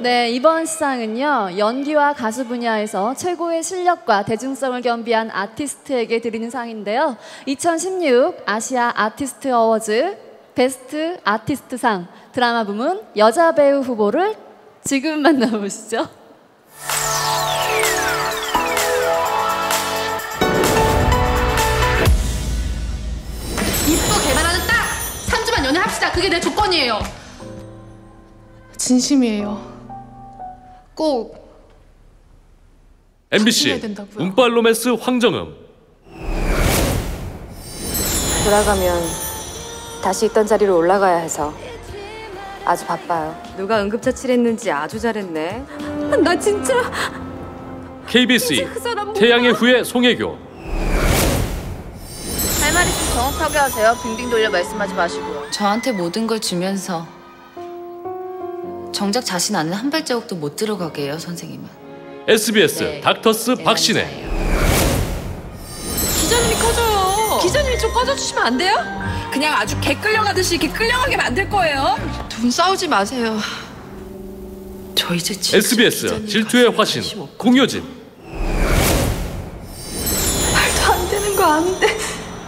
네, 이번 시상은요, 연기와 가수 분야에서 최고의 실력과 대중성을 겸비한 아티스트에게 드리는 상인데요. 2016 아시아 아티스트 어워즈 베스트 아티스트상 드라마 부문 여자 배우 후보를 지금 만나보시죠. 이쁘게 개발하는 딱 3주만 연애합시다. 그게 내 조건이에요. 진심이에요. 꼭 MBC 운빨 로맨스 황정음. 돌아가면 다시 있던 자리로 올라가야 해서 아주 바빠요. 누가 응급처치를 했는지 아주 잘했네. 나 진짜 KBS 태양의 후예 송혜교. 할 말 있으면 정확하게 하세요. 빙빙 돌려 말씀하지 마시고요. 저한테 모든 걸 주면서 정작 자신 안에 한 발자국도 못 들어가게 해요, 선생님은. SBS 네. 닥터스 박신혜. 기자님이 꺼져요. 기자님이 좀 꺼져주시면 안 돼요? 그냥 아주 개 끌려가듯이 이렇게 끌려가게 만들 거예요. 두 분 싸우지 마세요. 저 이제 진짜 SBS 질투의 화신 공효진. 말도 안 되는 거 아는데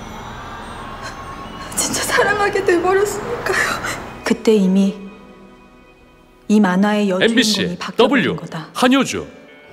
진짜 사랑하게 돼버렸으니까요. 그때 이미 이 만화의 여주인공이 MBC 바뀌어버린 W 거다. 한효주.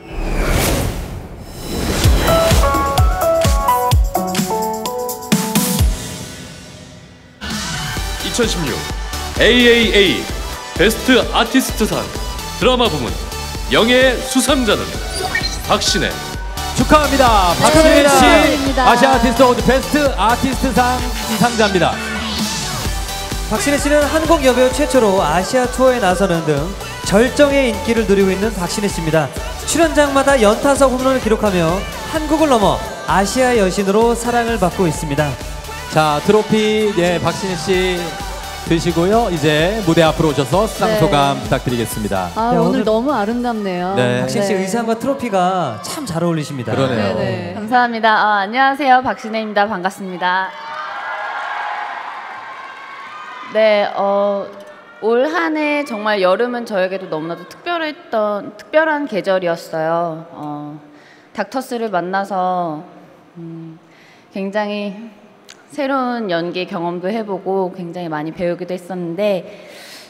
(2016) AAA 베스트 아티스트상 드라마 부문 영예의 수상자는 박신혜. 축하합니다. 박신혜 씨 축하드립니다. 아시아 아티스트 어워드 베스트 아티스트상 수상자입니다. 박신혜 씨는 한국 여배우 최초로 아시아 투어에 나서는 등 절정의 인기를 누리고 있는 박신혜 씨입니다. 출연작마다 연타석 홈런을 기록하며 한국을 넘어 아시아 여신으로 사랑을 받고 있습니다. 자, 트로피 박신혜 씨 드시고요. 이제 무대 앞으로 오셔서 수상 소감 부탁드리겠습니다. 아, 네, 오늘 너무 아름답네요. 네. 박신혜 씨 의상과 트로피가 참 잘 어울리십니다. 그러네요. 네네. 감사합니다. 안녕하세요. 박신혜입니다. 반갑습니다. 네, 올 한 해 정말 여름은 저에게도 너무나도 특별한 계절이었어요. 닥터스를 만나서 굉장히 새로운 연기 경험도 해보고 굉장히 많이 배우기도 했었는데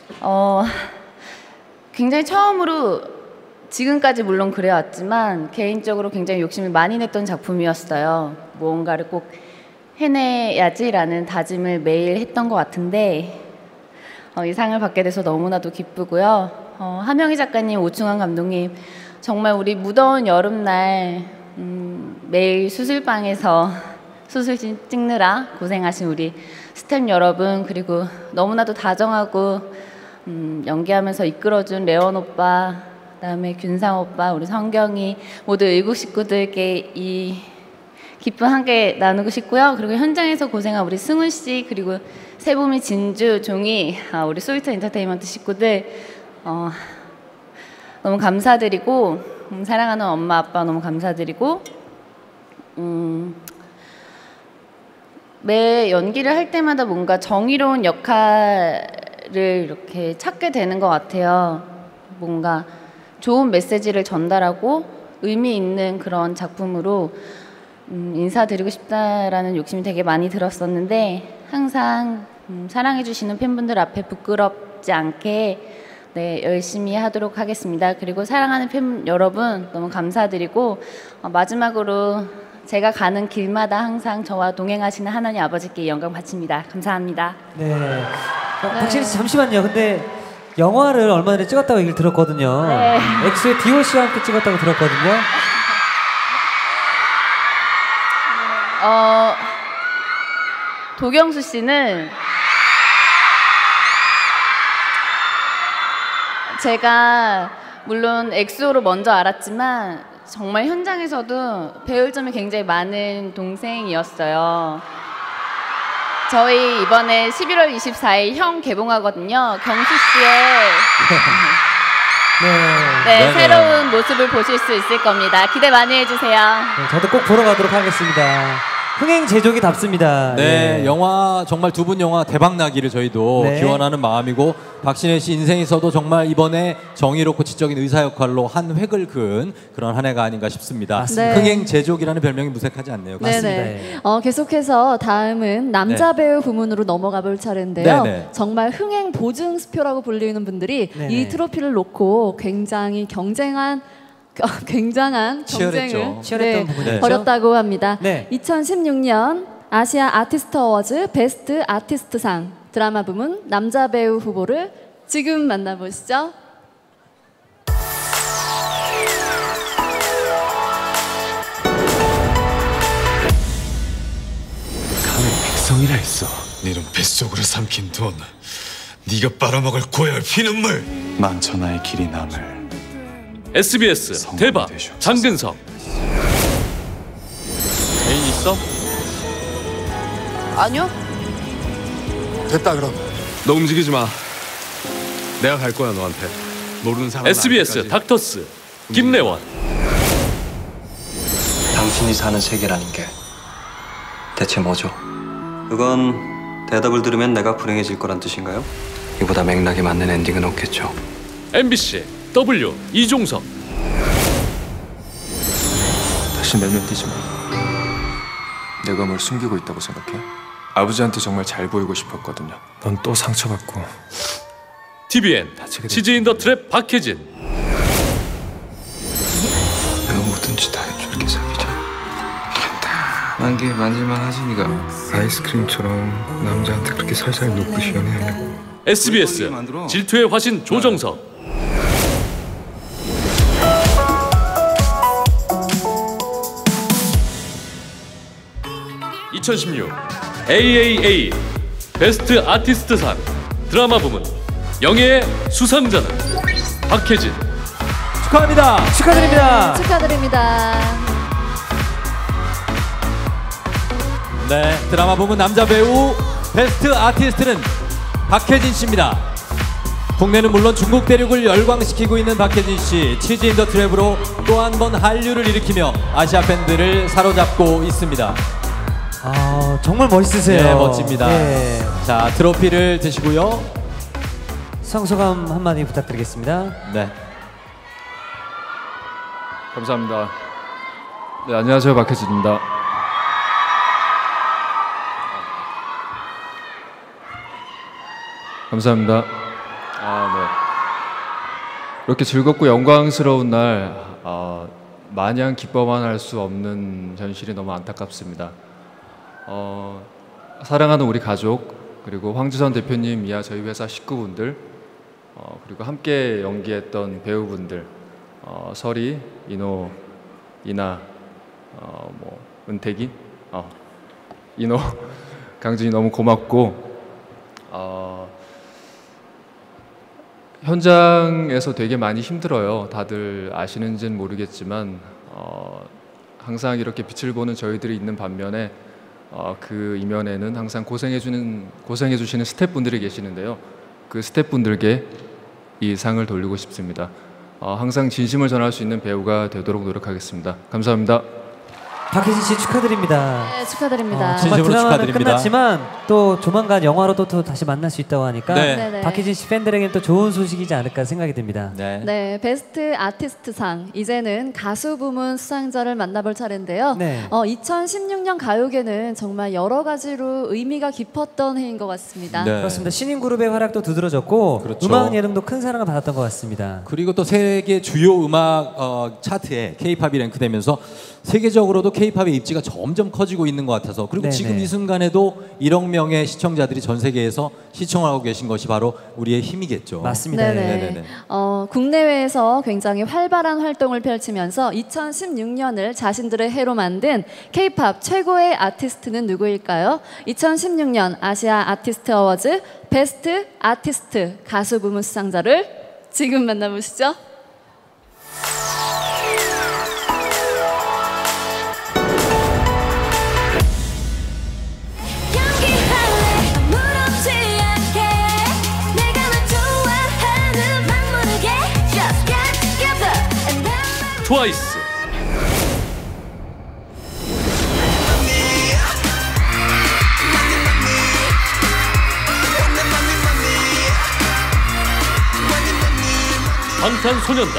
굉장히 처음으로 지금까지 물론 그래왔지만 개인적으로 굉장히 욕심을 많이 냈던 작품이었어요. 무언가를 꼭 해내야지라는 다짐을 매일 했던 것 같은데 이 상을 받게 돼서 너무나도 기쁘고요. 하명희 작가님, 오충환 감독님 정말 우리 무더운 여름날 매일 수술방에서 수술실 찍느라 고생하신 우리 스태프 여러분, 그리고 너무나도 다정하고 연기하면서 이끌어준 레원 오빠, 그다음에 균상 오빠, 우리 성경이 모두 의국 식구들께 이 기쁨 함께 나누고 싶고요. 그리고 현장에서 고생한 우리 승훈 씨, 그리고 세봄이, 진주, 종이, 우리 소이터 엔터테인먼트 식구들 너무 감사드리고 사랑하는 엄마 아빠 너무 감사드리고 매 연기를 할 때마다 뭔가 정의로운 역할을 이렇게 찾게 되는 것 같아요. 뭔가 좋은 메시지를 전달하고 의미 있는 그런 작품으로 인사드리고 싶다라는 욕심이 되게 많이 들었었는데 항상 사랑해주시는 팬분들 앞에 부끄럽지 않게 열심히 하도록 하겠습니다. 그리고 사랑하는 팬 여러분 너무 감사드리고 마지막으로 제가 가는 길마다 항상 저와 동행하시는 하나님 아버지께 영광 바칩니다. 감사합니다. 네. 박신혜 씨 잠시만요. 근데 영화를 얼마 전에 찍었다고 얘기를 들었거든요. 네. 엑소의 DOC와 함께 찍었다고 들었거든요. 도경수 씨는 제가 물론 엑소로 먼저 알았지만 정말 현장에서도 배울 점이 굉장히 많은 동생이었어요. 저희 이번에 11월 24일 형 개봉하거든요. 경수 씨의 네, 새로운 모습을 보실 수 있을 겁니다. 기대 많이 해주세요. 네, 저도 꼭 보러 가도록 하겠습니다. 흥행 제조기답습니다. 네, 예. 영화 정말 두 분 영화 대박 나기를 저희도 네. 기원하는 마음이고 박신혜 씨 인생에서도 정말 이번에 정의롭고 지적인 의사 역할로 한 획을 그은 그런 한 해가 아닌가 싶습니다. 맞습니다. 네. 흥행 제조기라는 별명이 무색하지 않네요. 네네. 계속해서 다음은 남자 배우 부문으로 넘어가 볼 차례인데요. 네네. 정말 흥행 보증 수표라고 불리는 분들이 네네. 이 트로피를 놓고 굉장히 굉장한 치열했죠. 경쟁을 치열했던 부분이었죠. 벌였다고 합니다. 네. 2016년 아시아 아티스트 어워즈 베스트 아티스트상 드라마 부문 남자 배우 후보를 지금 만나보시죠. 감히 백성이라 했어. 니는 뱃속으로 삼킨 돈, 네가 빨아먹을 고열 피눈물, 만천하의 길이 남을. SBS 대박 장근석. 애인 있어? 아니요. 됐다 그럼. 너 움직이지 마. 내가 갈 거야 너한테. 모르는 사람. SBS 닥터스 김래원. 당신이 사는 세계라는 게 대체 뭐죠? 그건 대답을 들으면 내가 불행해질 거란 뜻인가요? 이보다 맥락에 맞는 엔딩은 없겠죠. MBC W 이종석. 다시 내면 뛰지 마. 내가 뭘 숨기고 있다고 생각해? 아버지한테 정말 잘 보이고 싶었거든요. 넌 또 상처받고. TVN 치즈 인 더 트랩 박혜진. 내가 뭐든지 다 해줄게 사귀자. 간단한 게 만질만 하시니까 아이스크림처럼 남자한테 그렇게 살살 녹고 시원해하냐고. SBS 질투의 화신 조정석. 2016 AAA 베스트 아티스트상 드라마 부문 영예의 수상자는 박혜진. 축하합니다. 축하드립니다. 축하드립니다. 네, 드라마 부문 남자 배우 베스트 아티스트는 박혜진 씨입니다. 국내는 물론 중국 대륙을 열광시키고 있는 박혜진 씨, 치즈 인 더 트랩으로 또 한 번 한류를 일으키며 아시아 팬들을 사로잡고 있습니다. 아, 정말 멋있으세요. 네, 멋집니다. 네. 자, 트로피를 드시고요. 성소감 한마디 부탁드리겠습니다. 네. 감사합니다. 네, 안녕하세요. 박혜진입니다. 감사합니다. 네. 이렇게 즐겁고 영광스러운 날 마냥 기뻐만 할 수 없는 현실이 너무 안타깝습니다. 사랑하는 우리 가족, 그리고 황지선 대표님 이하 저희 회사 식구분들, 그리고 함께 연기했던 배우분들, 설이, 이노, 이나, 은택이, 이노, 강진이 너무 고맙고, 현장에서 되게 많이 힘들어요. 다들 아시는지는 모르겠지만 항상 이렇게 빛을 보는 저희들이 있는 반면에 그 이면에는 항상 고생해 주시는 스태프분들이 계시는데요. 그 스태프분들께 이 상을 돌리고 싶습니다. 항상 진심을 전할 수 있는 배우가 되도록 노력하겠습니다. 감사합니다. 박혜진 씨 축하드립니다. 네, 축하드립니다. 정말 진심으로 드라마는 축하드립니다. 끝났지만 또 조만간 영화로도 또 다시 만날 수 있다고 하니까 네. 네네. 박혜진 씨 팬들에게는 또 좋은 소식이지 않을까 생각이 듭니다. 네. 네, 베스트 아티스트상 이제는 가수 부문 수상자를 만나볼 차례인데요. 네. 2016년 가요계는 정말 여러 가지로 의미가 깊었던 해인 것 같습니다. 네. 그렇습니다. 신인 그룹의 활약도 두드러졌고 그렇죠. 음악 예능도 큰 사랑을 받았던 것 같습니다. 그리고 또 세계 주요 음악 차트에 K-팝이 랭크되면서 세계적으로도 K-팝의 입지가 점점 커지고 있는 것 같아서 그리고 네네. 지금 이 순간에도 1억 명의 시청자들이 전 세계에서 시청하고 계신 것이 바로 우리의 힘이겠죠. 맞습니다. 네네. 네네네. 국내외에서 굉장히 활발한 활동을 펼치면서 2016년을 자신들의 해로 만든 K-팝 최고의 아티스트는 누구일까요? 2016년 아시아 아티스트 어워즈 베스트 아티스트 가수 부문 수상자를 지금 만나보시죠. 트와이스. 방탄소년단.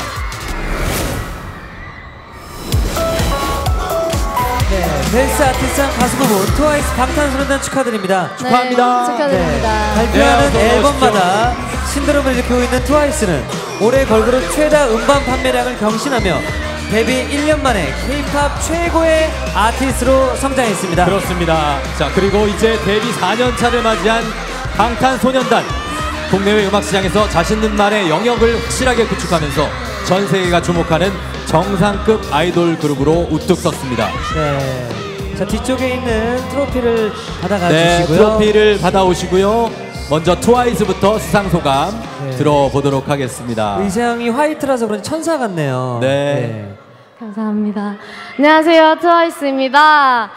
네, 베스트 아티스트상 가수 부분 트와이스 방탄소년단 축하드립니다. 축하합니다. 축하드립니다. 발표하는 네, 앨범마다 신드롬을 일으키고 있는 트와이스는 올해 걸그룹 최다 음반 판매량을 경신하며 데뷔 1년 만에 K-POP 최고의 아티스트로 성장했습니다. 그렇습니다. 자, 그리고 이제 데뷔 4년 차를 맞이한 방탄소년단. 국내외 음악 시장에서 자신들만의 영역을 확실하게 구축하면서 전 세계가 주목하는 정상급 아이돌 그룹으로 우뚝 섰습니다. 네. 자, 뒤쪽에 있는 트로피를 받아가 네, 주시고요. 트로피를 받아오시고요. 먼저 트와이스부터 수상 소감 들어보도록 하겠습니다. 의상이 화이트라서 그런지 천사 같네요. 네. 감사합니다. 안녕하세요, 트와이스입니다.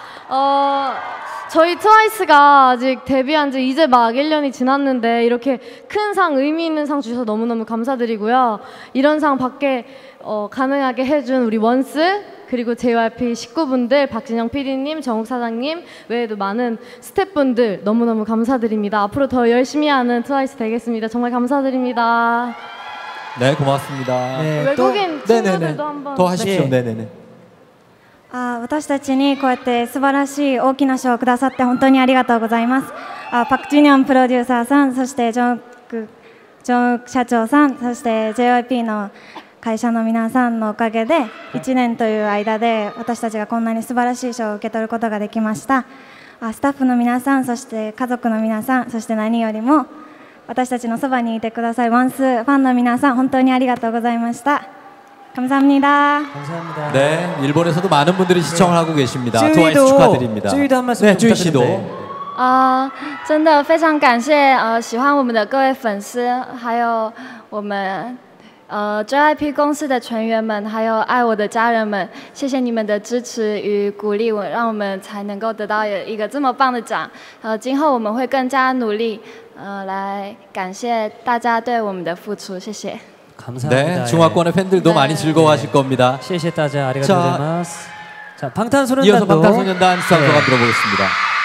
저희 트와이스가 아직 데뷔한 지 이제 막 1년이 지났는데 이렇게 큰 상, 의미 있는 상 주셔서 너무너무 감사드리고요. 이런 상 받게 가능하게 해준 우리 원스, 그리고 JYP 식구분들, 박진영 PD님, 정욱 사장님 외에도 많은 스태프분들 너무너무 감사드립니다. 앞으로 더 열심히 하는 트와이스 되겠습니다. 정말 감사드립니다. 네, 고맙습니다. 네, 외국인 친구들도 한번. 더 하십시오. 네네네. 私たちにこうやって素晴らしい大きな賞をくださって本当にありがとうございます。パク・ジュニョンプロデューサーさん、そしてジョンウク社長さん、そして JYP の会社の皆さんのおかげで1年という間で私たちがこんなに素晴らしい賞を受け取ることができました。スタッフの皆さん、そして家族の皆さん、そして何よりも私たちのそばにいてくださるワンスファンの皆さん、本当にありがとうございました。 감사합니다. 감사합니다. 네, 일본에서도 많은 분들이 시청을 하고 계십니다. 트와이스 쯔위도, 축하드립니다. 쯔위도 한 말씀 네, 쯔위 씨도. 真的非常感谢喜欢我们的各位粉丝，还有我们JYP 公司的成员们，还有爱我的家人们，谢谢你们的支持与鼓励，让我们才能够得到一个这么棒的奖。今后我们会更加努力，来感谢大家对我们的付出，谢谢。 감사합니다. 네, 중화권의 팬들도 많이 즐거워하실 겁니다. 시시따자 아리가토고자이마스. 자, 방탄소년단도 이어서 방탄소년단 수상 소감 들어보겠습니다.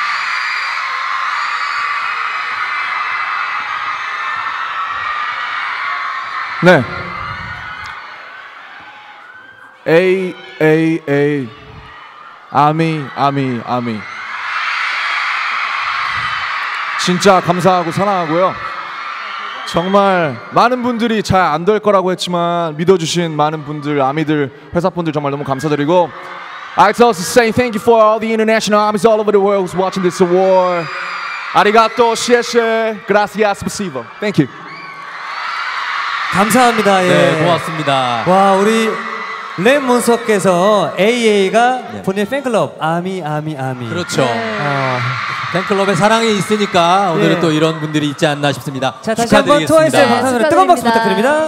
네. A 아미 진짜 감사하고 사랑하고요. 정말 많은 분들이 잘 안 될 거라고 했지만 믿어주신 많은 분들, 아미들, 회사분들 정말 너무 감사드리고 I'd also say thank you for all the international armies all over the world who's watching this award. 아리가또, 시에시에, gracias, spasibo. Thank you. 감사합니다. 예. 네, 고맙습니다. 와, 우리 랩몬서께서 AA가 본인의 팬클럽 아미. 그렇죠. 팬클럽에 사랑이 있으니까 오늘은 또 이런 분들이 있지 않나 싶습니다. 자, 다시 한번 트와이스의 방탄소년단 뜨거운 박수 부탁드립니다.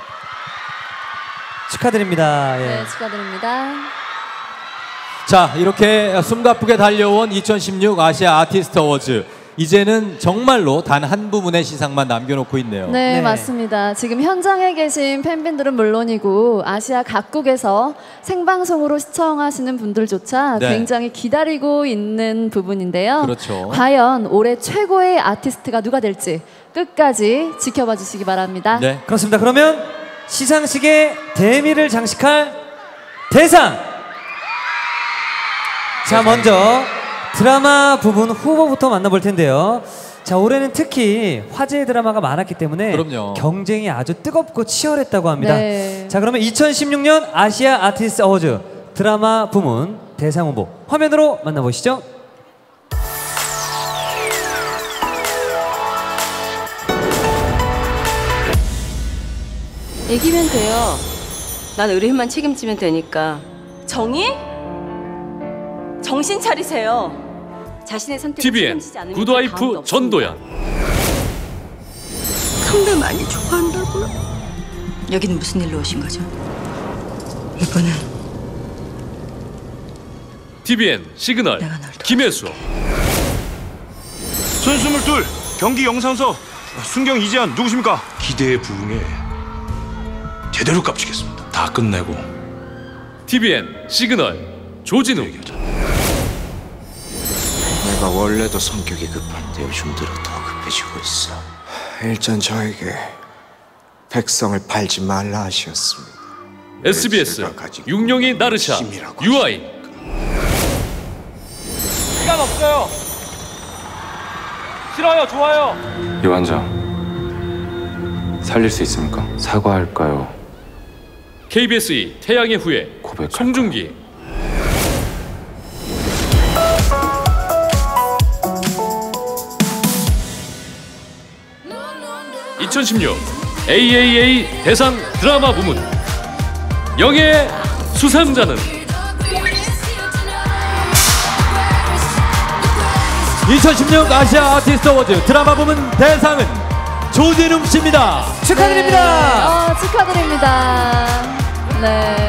축하드립니다. 예. 네, 축하드립니다. 자, 이렇게 숨가쁘게 달려온 2016 아시아 아티스트 어워즈. 이제는 정말로 단 한 부분의 시상만 남겨놓고 있네요. 네, 맞습니다. 지금 현장에 계신 팬분들은 물론이고 아시아 각국에서 생방송으로 시청하시는 분들조차 굉장히 기다리고 있는 부분인데요. 그렇죠. 과연 올해 최고의 아티스트가 누가 될지 끝까지 지켜봐 주시기 바랍니다. 네, 그렇습니다. 그러면 시상식의 대미를 장식할 대상! 자, 먼저 드라마 부분 후보부터 만나볼 텐데요. 자, 올해는 특히 화제의 드라마가 많았기 때문에 그럼요. 경쟁이 아주 뜨겁고 치열했다고 합니다. 네. 자, 그러면 2016년 아시아 아티스트 어워즈 드라마 부문 대상 후보 화면으로 만나보시죠. 이기면 돼요. 난 의뢰인만 책임지면 되니까. 정의? 정신 차리세요. 자신의 선택을 TVN 책임지지 않으면 구드와이프 전도연. 성대 많이 좋아한다고요? 여기는 무슨 일로 오신 거죠? 이번엔 TVN 시그널 김혜수. 선수 22 경기 영상서 순경 이재한 누구십니까? 기대에 부응해 제대로 깝치겠습니다. 다 끝내고. TVN 시그널 조진우. 내가 원래도 성격이 급한데 요즘 들어 더 급해지고 있어. 일단 저에게 백성을 팔지 말라 하셨습니다. SBS 육룡이 나르샤 유아인. 시간 없어요. 싫어요. 좋아요. 이 환자 살릴 수 있습니까? 사과할까요? KBS2 태양의 후예 송중기. 2016 AAA 대상 드라마 부문 영예의 수상자는 2016 아시아 아티스트 어워즈 드라마 부문 대상은 조진웅 씨입니다. 축하드립니다. 네, 축하드립니다. 네.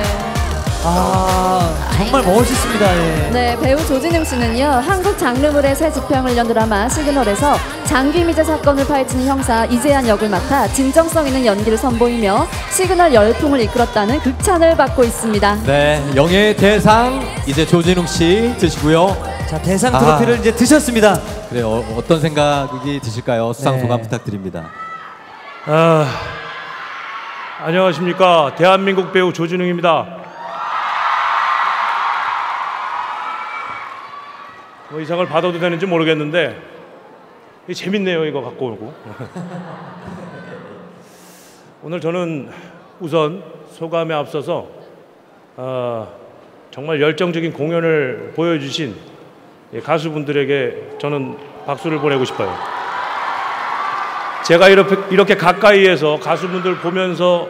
정말 멋있습니다. 예. 네, 배우 조진웅 씨는요, 한국 장르물의 새 지평을 연 드라마 시그널에서 장기미제 사건을 파헤치는 형사 이재한 역을 맡아 진정성 있는 연기를 선보이며 시그널 열풍을 이끌었다는 극찬을 받고 있습니다. 네, 영예의 대상 이제 조진웅 씨 드시고요. 자, 대상 트로피를 이제 드셨습니다. 그래요. 어떤 생각이 드실까요? 수상 네. 소감 부탁드립니다. 안녕하십니까. 대한민국 배우 조진웅입니다. 뭐 이 상을 받아도 되는지 모르겠는데 재밌네요. 이거 갖고 오고. 오늘 저는 우선 소감에 앞서서 정말 열정적인 공연을 보여주신 가수분들에게 저는 박수를 보내고 싶어요. 제가 이렇게 가까이에서 가수분들 보면서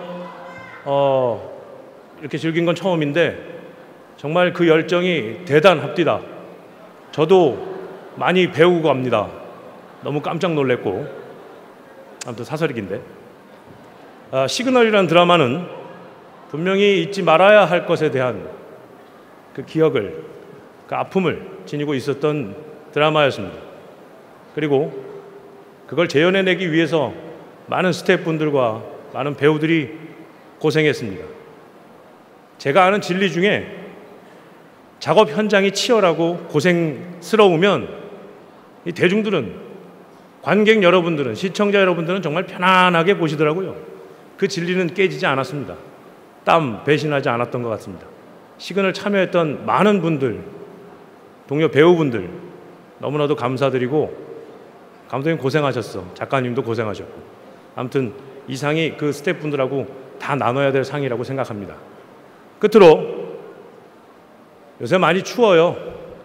이렇게 즐긴 건 처음인데 정말 그 열정이 대단합디다. 저도 많이 배우고 갑니다. 너무 깜짝 놀랐고. 아무튼 사설이 긴데. 시그널이라는 드라마는 분명히 잊지 말아야 할 것에 대한 그 기억을, 그 아픔을 지니고 있었던 드라마였습니다. 그리고 그걸 재현해내기 위해서 많은 스태프분들과 많은 배우들이 고생했습니다. 제가 아는 진리 중에 작업 현장이 치열하고 고생스러우면 이 대중들은, 관객 여러분들은, 시청자 여러분들은 정말 편안하게 보시더라고요. 그 진리는 깨지지 않았습니다. 땀 배신하지 않았던 것 같습니다. 시그널 참여했던 많은 분들, 동료 배우분들 너무나도 감사드리고, 감독님 고생하셨어. 작가님도 고생하셨고. 아무튼 이 상이 그 스태프분들하고 다 나눠야 될 상이라고 생각합니다. 끝으로 요새 많이 추워요.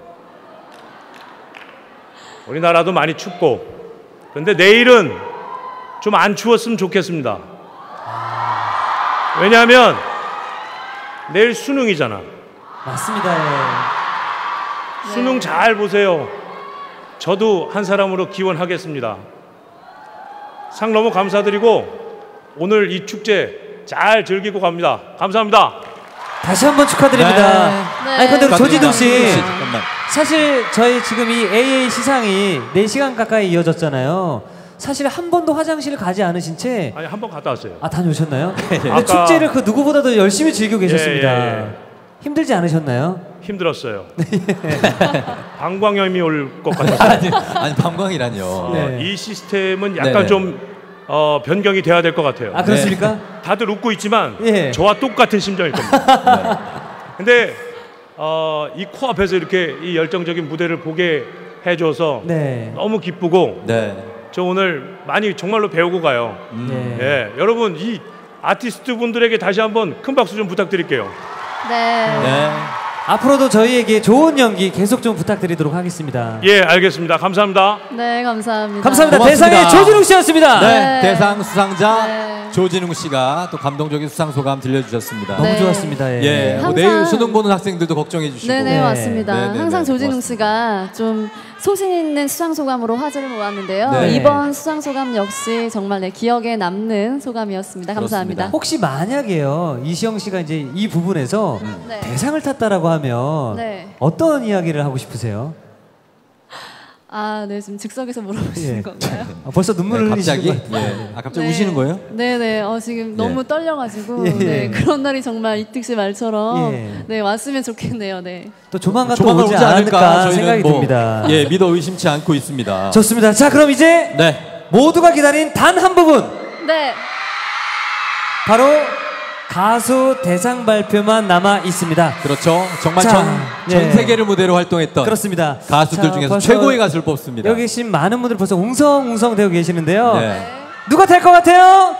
우리나라도 많이 춥고. 그런데 내일은 좀 안 추웠으면 좋겠습니다. 왜냐하면 내일 수능이잖아. 맞습니다. 예. 수능 잘 보세요. 저도 한 사람으로 기원하겠습니다. 상 너무 감사드리고 오늘 이 축제 잘 즐기고 갑니다. 감사합니다. 다시 한번 축하드립니다. 네. 아니 근데 조진웅 씨, 잠깐만. 사실 저희 지금 이 AA 시상이 4시간 가까이 이어졌잖아요. 사실 한 번도 화장실을 가지 않으신 채. 아니 한 번 갔다 왔어요. 아, 다녀오셨나요? 근데 아까... 축제를 그 누구보다도 열심히 즐기고 계셨습니다. 예. 힘들지 않으셨나요? 힘들었어요. 방광염이 올 것 같았어요. 아니 방광이라뇨. 네. 이 시스템은 약간 네네. 좀 변경이 돼야 될 것 같아요. 아, 그렇습니까? 네. 다들 웃고 있지만 예. 저와 똑같은 심정일 겁니다. 근데 이 코앞에서 이렇게 이 열정적인 무대를 보게 해줘서 네. 너무 기쁘고 네. 저 오늘 많이 정말로 배우고 가요. 네. 예, 여러분 이 아티스트 분들에게 다시 한번 큰 박수 좀 부탁드릴게요. 네. 앞으로도 저희에게 좋은 연기 계속 좀 부탁드리도록 하겠습니다. 예, 알겠습니다. 감사합니다. 네, 감사합니다. 감사합니다. 고맙습니다. 대상의 조진웅 씨였습니다. 네, 대상 수상자 네. 조진웅 씨가 또 감동적인 수상 소감 들려주셨습니다. 너무 네. 좋았습니다. 예. 예, 뭐 항상- 내일 수능 보는 학생들도 걱정해 주시고. 네네, 네. 맞습니다. 네네네, 항상 조진웅 고맙습니다. 씨가 좀 소신 있는 수상 소감으로 화제를 모았는데요. 네. 이번 수상 소감 역시 정말 기억에 남는 소감이었습니다. 감사합니다. 혹시 만약에요, 이시영 씨가 이제 이 부분에서 네. 대상을 탔다라고 하면 네. 어떤 이야기를 하고 싶으세요? 아, 네, 지금 즉석에서 물어보시는 예. 건가요? 아, 벌써 눈물을 갑자기? 흘리시는 것 같아요. 예. 아, 갑자기 네. 우시는 거예요? 네네, 지금 너무 떨려가지고 예. 네, 그런 날이 정말 이특 씨 말처럼 예. 네, 왔으면 좋겠네요. 네. 또 조만간 또 조만간 오지 오지 않을까 않을까 저희는 생각이 뭐, 듭니다. 예, 믿어 의심치 않고 있습니다. 좋습니다. 자, 그럼 이제 네. 모두가 기다린 단 한 부분. 네. 바로 가수 대상 발표만 남아 있습니다. 그렇죠. 정말 자, 전 세계를 무대로 활동했던 그렇습니다. 가수들 자, 중에서 벌써 최고의 가수를 뽑습니다. 여기 계신 많은 분들 벌써 웅성웅성 되고 계시는데요. 네. 누가 될 것 같아요?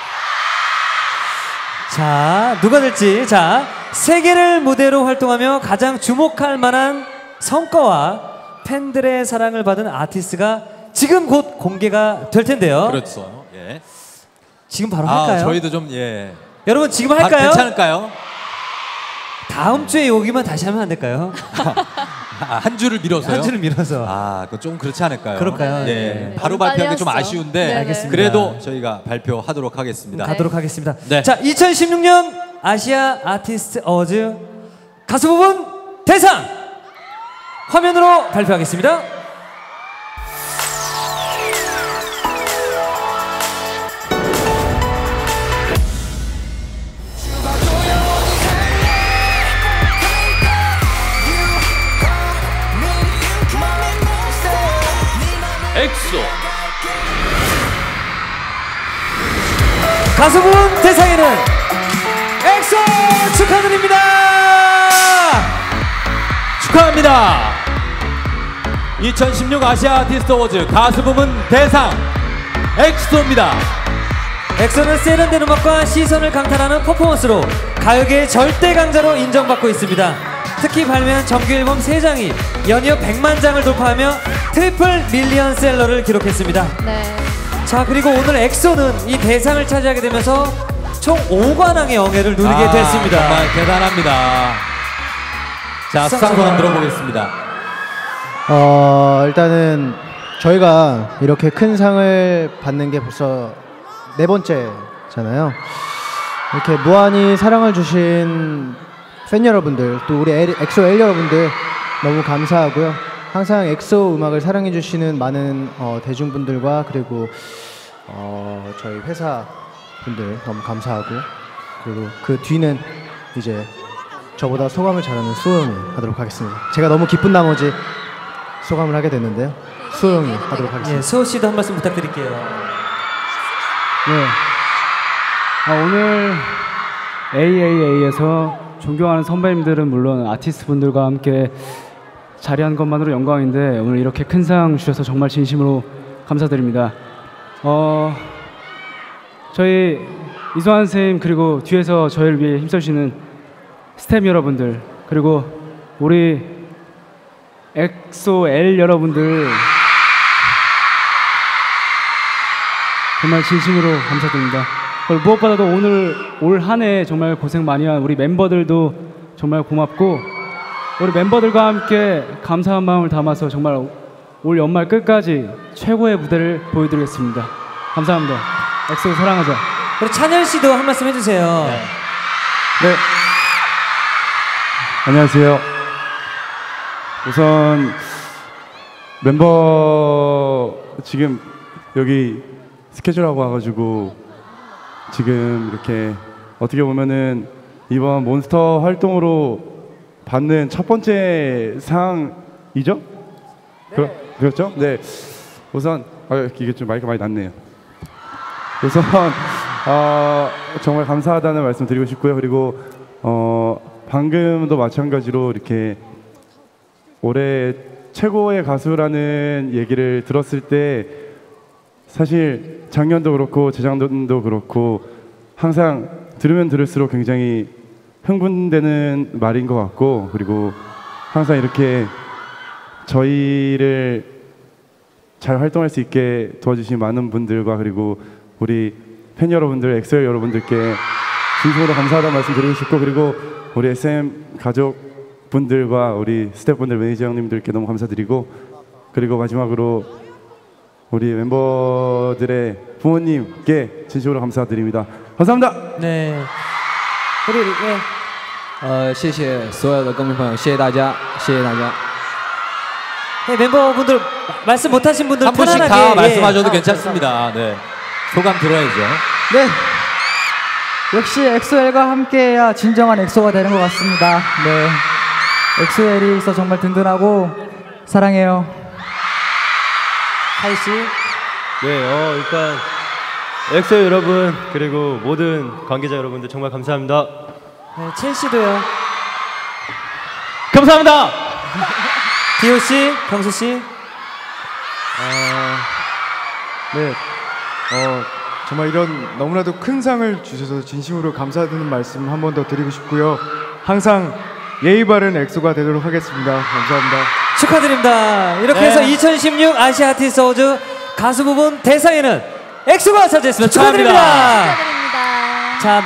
자, 누가 될지. 자, 세계를 무대로 활동하며 가장 주목할 만한 성과와 팬들의 사랑을 받은 아티스트가 지금 곧 공개가 될 텐데요. 그렇죠. 예. 지금 바로 할까요? 저희도 좀 예. 여러분 지금 할까요? 괜찮을까요? 다음 주에 여기만 다시 하면 안 될까요? 한 주를 밀어서요? 한 주를 밀어서. 그건 좀 그렇지 않을까요? 그럴까요? 네. 네. 바로 너무 발표하기 좀 빨리 아쉬운데 하시죠. 알겠습니다. 그래도 저희가 발표하도록 하겠습니다. 가도록 하겠습니다. 네. 자, 2016년 아시아 아티스트 어워즈 가수 부분 대상 화면으로 발표하겠습니다. 엑소 가수분 대상에는 엑소 축하드립니다. 축하합니다. 2016 아시아 아티스트 어워즈 가수 부문 대상 엑소입니다. 엑소는 세련된 음악과 시선을 강탈하는 퍼포먼스로 가요계의 절대 강자로 인정받고 있습니다. 특히 발매한 정규 앨범 3장이 연이어 100만 장을 돌파하며 트리플 밀리언 셀러를 기록했습니다. 네. 자, 그리고 오늘 엑소는 이 대상을 차지하게 되면서 총 5관왕의 영예를 누리게 됐습니다. 정말 대단합니다. 자, 수상 소감 들어보겠습니다. 일단은 저희가 이렇게 큰 상을 받는 게 벌써 4번째잖아요. 이렇게 무한히 사랑을 주신 팬 여러분들, 또 우리 엑소 L 여러분들 너무 감사하고요. 항상 엑소 음악을 사랑해 주시는 많은 대중분들과 그리고 저희 회사 분들 너무 감사하고, 그리고 그 뒤는 이제 저보다 소감을 잘하는 수호 형이 하도록 하겠습니다. 제가 너무 기쁜 나머지 소감을 하게 됐는데요. 수호 형이 하도록 하겠습니다. 예, 수호 씨도 한 말씀 부탁드릴게요. 네. 오늘 AAA에서 존경하는 선배님들은 물론 아티스트 분들과 함께 자리한 것만으로 영광인데 오늘 이렇게 큰 상 주셔서 정말 진심으로 감사드립니다. 저희 이소환 선생님, 그리고 뒤에서 저희를 위해 힘써주시는 스텝 여러분들, 그리고 우리 엑소 L 여러분들 정말 진심으로 감사드립니다. 무엇보다도 오늘 올 한 해 정말 고생 많이 한 우리 멤버들도 정말 고맙고, 우리 멤버들과 함께 감사한 마음을 담아서 정말 올 연말 끝까지 최고의 무대를 보여드리겠습니다. 감사합니다. 엑소 사랑하자. 그리고 찬열 씨도 한 말씀 해주세요. 네. 안녕하세요. 우선 멤버 지금 여기 스케줄하고 와가지고 지금 이렇게 어떻게 보면은 이번 몬스터 활동으로 받는 첫 번째 상이죠? 네. 그렇죠? 네. 우선 이게 좀 마이크가 많이 낮네요. 우선 정말 감사하다는 말씀 드리고 싶고요. 그리고 방금도 마찬가지로 이렇게 올해 최고의 가수라는 얘기를 들었을 때 사실 작년도 그렇고 재작년도 그렇고 항상 들으면 들을수록 굉장히 흥분되는 말인 것 같고, 그리고 항상 이렇게 저희를 잘 활동할 수 있게 도와주신 많은 분들과 그리고 우리 팬 여러분들, 엑소엘 여러분들께 진심으로 감사하다는 말씀 드리고 싶고, 그리고 우리 SM 가족분들과 우리 스태프분들, 매니저 형님들께 너무 감사드리고, 그리고 마지막으로 우리 멤버들의 부모님께 진심으로 감사드립니다. 감사합니다. 네. 谢谢所有的歌迷朋友，谢谢大家，谢谢大家。 네, 멤버분들 말씀 못하신 분들 한 분씩 편안하게 다 말씀하셔도 괜찮습니다. 네. 소감 들어야죠. 네. 역시 엑소엘과 함께해야 진정한 엑소가 되는 것 같습니다. 네. 엑소엘이 있어 정말 든든하고 사랑해요. 하이 씨. 네, 일단 엑소 여러분 그리고 모든 관계자 여러분들 정말 감사합니다. 네, 첼시도요. 감사합니다. 디오 씨, 경수 씨. 네, 정말 이런 너무나도 큰 상을 주셔서 진심으로 감사드리는 말씀 한 번 더 드리고 싶고요. 항상 예의 바른 엑소가 되도록 하겠습니다. 감사합니다. 축하드립니다. 이렇게 네. 해서 2016 아시아 아티스트 어워즈 가수 부분 대상에는 엑소가 차지했습니다. 축하드립니다.